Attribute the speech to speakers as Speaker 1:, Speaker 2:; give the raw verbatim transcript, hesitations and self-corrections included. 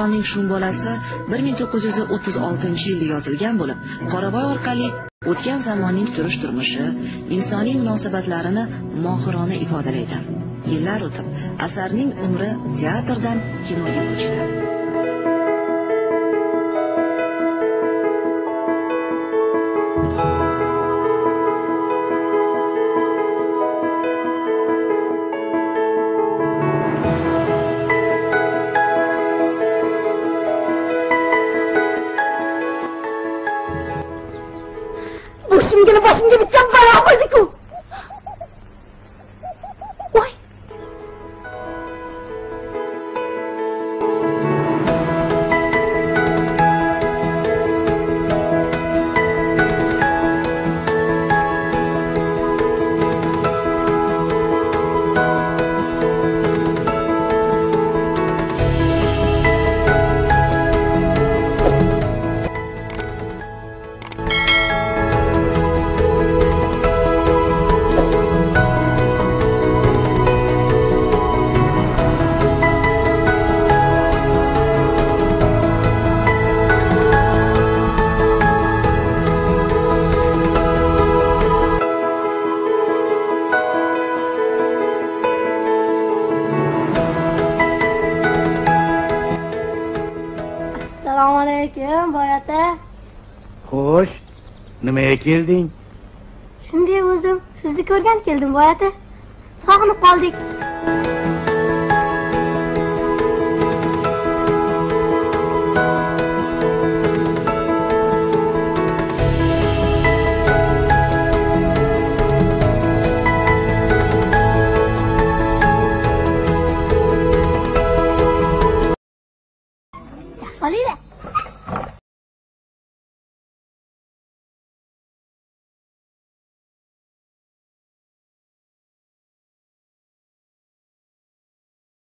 Speaker 1: Hukmronning shum bolasi bir ming to'qqiz yuz o'ttiz oltinchi yilda yozilgan bo'lib, Qoravoy orqali o'tgan zamonning turish-turmushi, insoniy munosabatlarini mohirona ifodalaydi. Yillar o'tib, asarning umri teatrdan kinoga ko'chdi.
Speaker 2: Boshimga boshimga bitta balo qo'ydi-ku. Voy. Assalomu alaykum, boyata.
Speaker 3: Xo'sh, nimaga kelding?
Speaker 2: Shunday o'zim sizni ko'rgan keldim, boyata. Sog'inib qoldik. Solida.